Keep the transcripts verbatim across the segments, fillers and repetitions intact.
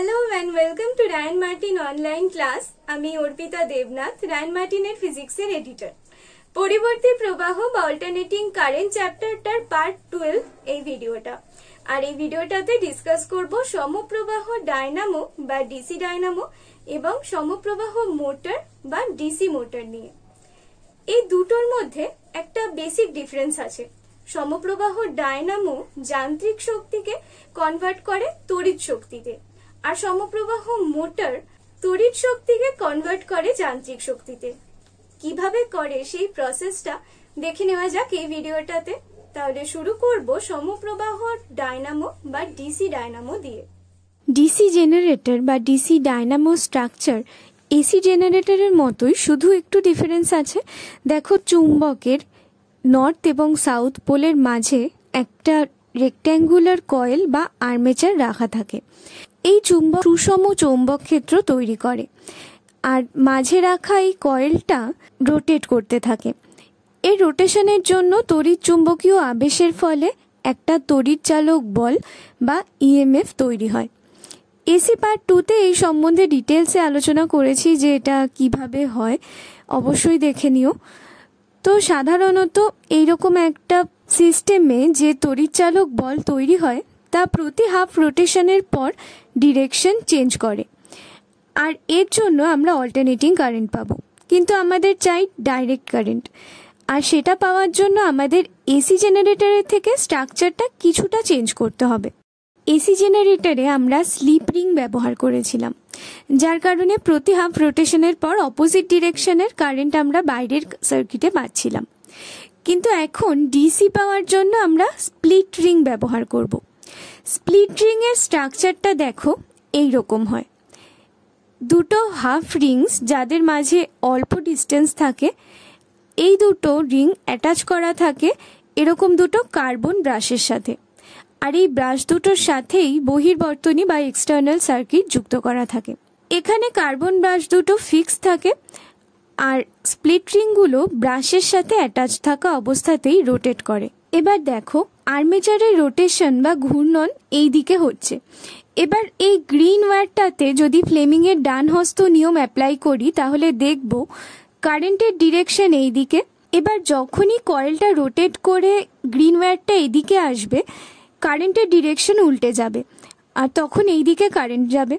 Hello and welcome to Ryan Martin online class. আমি Arpita Debnath, Ryan মার্টিনের ফিজিক্সের এডিটর। পরিবর্তী প্রবাহ বা অল্টারনেটিং কারেন্ট চ্যাপ্টারটার পার্ট টুয়েলভ এই ভিডিওটা। আর এই ভিডিওটাতে ডিসকাস করব সমপ্রবাহ ডায়নামো বা ডিসি ডায়নামো এবং সমপ্রবাহ মোটর বা ডিসি মোটর নিয়ে। এই দুটোর মধ্যে একটা বেসিক ডিফারেন্স আছে। সমপ্রবাহ ডায়নামো যান্ত্রিক শক্তিকে কনভার্ট করে তড়িৎ শক্তিতে, আর সমপ্রবাহ মোটর তড়িৎ শক্তিকে কনভার্ট করে যান্ত্রিক শক্তিতে। কিভাবে করে সেই প্রসেসটা দেখে নেওয়া যাক এই ভিডিওটাতে। তাহলে শুরু করব সমপ্রবাহ ডায়নামো বা ডিসি ডায়নামো দিয়ে। ডিসি জেনারেটর বা ডিসি ডায়নামো স্ট্রাকচার এসি জেনারেটরের মতোই, শুধু একটু ডিফারেন্স আছে। দেখো, চুম্বকের নর্থ এবং সাউথ পোলের মাঝে একটা রেক্ট্যাঙ্গুলার কয়েল বা আর্মেচার রাখা থাকে। এই চুম্বক সুষম চৌম্বক ক্ষেত্র তৈরি করে, আর মাঝে রাখা এই কয়েলটা রোটেট করতে থাকে। এই রোটেশনের জন্য তড়িৎ চুম্বকীয় আবেশের ফলে একটা তড়িৎ চালক বল বা ইএমএফ তৈরি হয়। এসি পার্ট টুতে এই সম্বন্ধে ডিটেলসে আলোচনা করেছি যে এটা কিভাবে হয়, অবশ্যই দেখে নিও। তো সাধারণত এইরকম একটা সিস্টেমে যে তড়িৎ চালক বল তৈরি হয় তা প্রতি হাফ রোটেশনের পর ডিরেকশন চেঞ্জ করে, আর এর জন্য আমরা অল্টারনেটিং কারেন্ট পাবো। কিন্তু আমাদের চাই ডাইরেক্ট কারেন্ট, আর সেটা পাওয়ার জন্য আমাদের এসি জেনারেটরের থেকে স্ট্রাকচারটা কিছুটা চেঞ্জ করতে হবে। এসি জেনারেটরে আমরা স্লিপ রিং ব্যবহার করেছিলাম, যার কারণে প্রতি হাফ রোটেশনের পর অপোজিট ডিরেকশনের কারেন্ট আমরা বাইরের সার্কিটে পাচ্ছিলাম। কিন্তু এখন ডিসি পাওয়ার জন্য আমরা স্প্লিট রিং ব্যবহার করব। স্প্লিট রিং এর স্ট্রাকচারটা দেখো এই রকম হয়। দুটো হাফ রিংস যাদের মাঝে অল্প ডিস্টেন্স থাকে, এই দুটো রিং অ্যাটাচ করা থাকে এরকম দুটো কার্বন ব্রাশের সাথে, আর এই ব্রাশ দুটোর সাথেই বহির্বর্তনী বা এক্সটার্নাল সার্কিট যুক্ত করা থাকে। এখানে কার্বন ব্রাশ দুটো ফিক্স থাকে, আর স্প্লিট রিংগুলো ব্রাশের সাথে অ্যাটাচ থাকা অবস্থাতেই রোটেট করে। এবার দেখো, আর্মেচারের রোটেশন বা ঘূর্ণন এই দিকে হচ্ছে। এবার এই গ্রিন ওয়্যারটাতে যদি ফ্লেমিং এর ডান হস্ত নিয়ম অ্যাপ্লাই করি তাহলে দেখব কারেন্টের ডিরেকশন এই দিকে। এবার যখনই কয়েলটা রোটেট করে গ্রিন ওয়্যারটা এদিকে আসবে, কারেন্টের ডিরেকশন উল্টে যাবে, আর তখন এই দিকে কারেন্ট যাবে।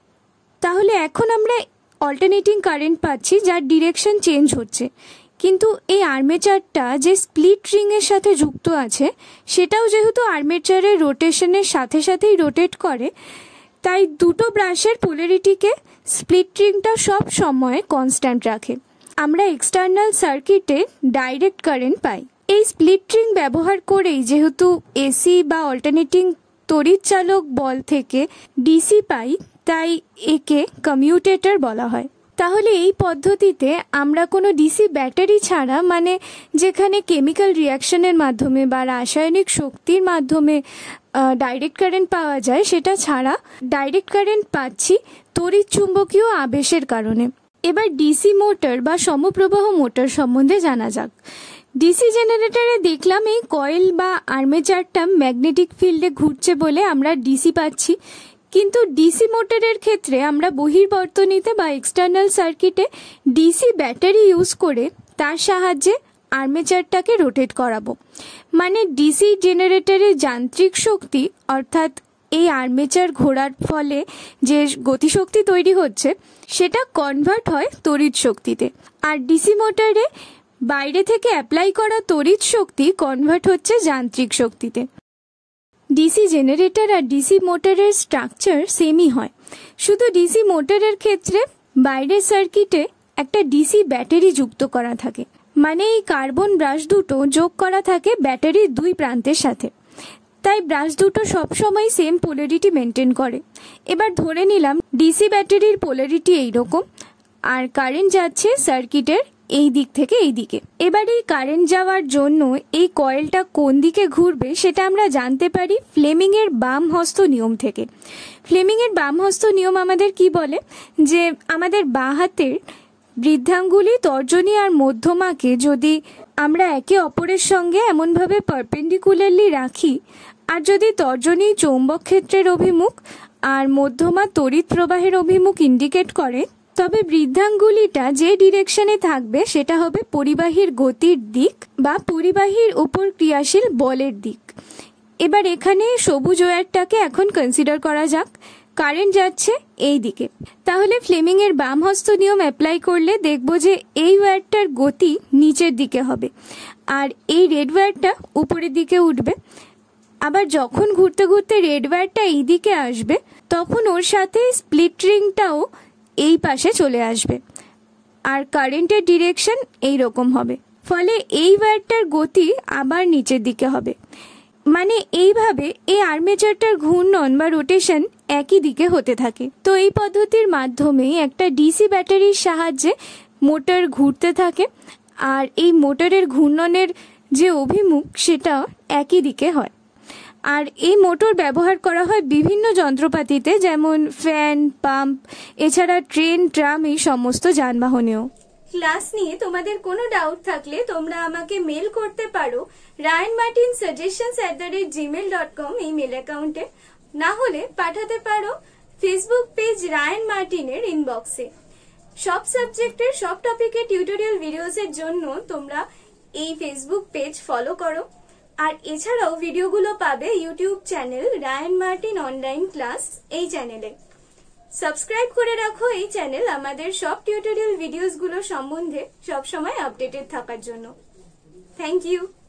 তাহলে এখন আমরা অল্টারনেটিং কারেন্ট পাচ্ছি যার ডিরেকশন চেঞ্জ হচ্ছে। কিন্তু এই আর্মেচারটা যে স্প্লিট রিং এর সাথে যুক্ত আছে, সেটাও যেহেতু আর্মেচারের রোটেশনের সাথে সাথেই রোটেট করে, তাই দুটো ব্রাশের পোলারিটিকে স্প্লিট রিংটা সব সময় কনস্ট্যান্ট রাখে। আমরা এক্সটার্নাল সার্কিটে ডাইরেক্ট কারেন্ট পাই। এই স্প্লিট রিং ব্যবহার করেই যেহেতু এসি বা অল্টারনেটিং তড়িৎ চালক বল থেকে ডিসি পাই, তাই একে কমিউটেটর বলা হয়। তাহলে এই পদ্ধতিতে আমরা কোনো ডিসি ব্যাটারি ছাড়া, মানে যেখানে কেমিক্যাল রিয়াকশনের মাধ্যমে বা রাসায়নিক শক্তির মাধ্যমে ডাইরেক্ট কারেন্ট পাওয়া যায়, সেটা ছাড়া ডাইরেক্ট কারেন্ট পাচ্ছি তড়িৎ চুম্বকীয় আবেশের কারণে। এবার ডিসি মোটর বা সমপ্রবাহ মোটর সম্বন্ধে জানা যাক। ডিসি জেনারেটরে দেখলাম এই কয়েল বা আর্মেচারটা ম্যাগনেটিক ফিল্ডে ঘুরছে বলে আমরা ডিসি পাচ্ছি, কিন্তু ডিসি মোটরের ক্ষেত্রে আমরা বহির্বর্তনীতে বা এক্সটার্নাল সার্কিটে ডিসি ব্যাটারি ইউজ করে তার সাহায্যে আর্মেচারটাকে রোটেট করাবো। মানে ডিসি জেনারেটরের যান্ত্রিক শক্তি, অর্থাৎ এই আর্মেচার ঘোরার ফলে যে গতিশক্তি তৈরি হচ্ছে, সেটা কনভার্ট হয় তড়িৎ শক্তিতে। আর ডিসি মোটরে বাইরে থেকে অ্যাপ্লাই করা তড়িৎ শক্তি কনভার্ট হচ্ছে যান্ত্রিক শক্তিতে। ডিসি জেনারেটর আর ডিসি মোটরের স্ট্রাকচার সেমই হয়, শুধু ডিসি মোটরের ক্ষেত্রে বাইরের সার্কিটে একটা ডিসি ব্যাটারি যুক্ত করা থাকে। মানে এই কার্বন ব্রাশ দুটো যোগ করা থাকে ব্যাটারির দুই প্রান্তের সাথে, তাই ব্রাশ দুটো সবসময় সেম পোলারিটি মেনটেন করে। এবার ধরে নিলাম ডিসি ব্যাটারির পোলারিটি এইরকম, আর কারেন্ট যাচ্ছে সার্কিটের এই দিক থেকে এই দিকে। এবার এই কারেন্ট যাওয়ার জন্য এই কয়েলটা কোন দিকে ঘুরবে সেটা আমরা জানতে পারি ফ্লেমিং এর বাম হস্ত নিয়ম থেকে। ফ্লেমিং এর বাম হস্ত নিয়ম আমাদের কি বলে, যে আমাদের বাঁ হাতের বৃদ্ধাঙ্গুলি, তর্জনী আর মধ্যমাকে যদি আমরা একে অপরের সঙ্গে এমনভাবে পারপেন্ডিকুলারলি রাখি, আর যদি তর্জনী চৌম্বক ক্ষেত্রের অভিমুখ আর মধ্যমা তড়িৎ প্রবাহের অভিমুখ ইন্ডিকেট করে, তবে বৃদ্ধাঙ্গুলিটা যে ডিরেকশনে থাকবে সেটা হবে পরিবাহীর গতির দিক বা পরিবাহীর উপর ক্রিয়াশীল বলের দিক। এবার এখানে সবুজ ওয়্যারটাকে এখন কনসিডার করা যাক। কারেন্ট যাচ্ছে এই দিকে, তাহলে ফ্লেমিং এর বাম হস্ত নিয়ম অ্যাপ্লাই করলে দেখব যে এই ওয়্যারটার গতি নিচের দিকে হবে আর এই রেড ওয়্যারটা উপরের দিকে উঠবে। আবার যখন ঘুরতে ঘুরতে রেড ওয়্যারটা এই দিকে আসবে তখন ওর সাথে স্প্লিট রিংটাও এই পাশে চলে আসবে আর কারেন্টের ডিরেকশন এই রকম হবে। ফলে এই ওয়্যারটার গতি আবার নিচের দিকে হবে। মানে এইভাবে এই আর্মেচারটার ঘূর্ণন বা রোটেশন একই দিকে হতে থাকে। তো এই পদ্ধতির মাধ্যমে একটা ডিসি ব্যাটারির সাহায্যে মোটর ঘুরতে থাকে আর এই মোটরের ঘূর্ণনের যে অভিমুখ সেটা একই দিকে হয়। আর এই মোটর ব্যবহার করা হয় বিভিন্ন যন্ত্রপাতিতে, যেমন ফ্যান, পাম্প, এছাড়া ট্রেন, ট্রাম এই সমস্ত যানবাহনেও। ক্লাস নিয়ে তোমাদের কোনো ডাউট থাকলে তোমরা আমাকে মেল করতে পারো Ryan Martin suggestions at the rate Gmail dot com এই মেল অ্যাকাউন্টে, না হলে পাঠাতে পারো ফেসবুক পেজ রায়ান মার্টিনের ইনবক্সে। সব সাবজেক্টের সব টপিকের টিউটোরিয়াল ভিডিওসের জন্য তোমরা এই ফেসবুক পেজ ফলো করো। আর এছাড়াও ভিডিওগুলো পাবে YouTube channel Ryan Martin online class এই চ্যানেলে। সাবস্ক্রাইব করে রাখো এই চ্যানেল আমাদের সব টিউটোরিয়াল ভিডিওসগুলো সম্বন্ধে সবসময় আপডেটেড থাকার জন্য। Thank you.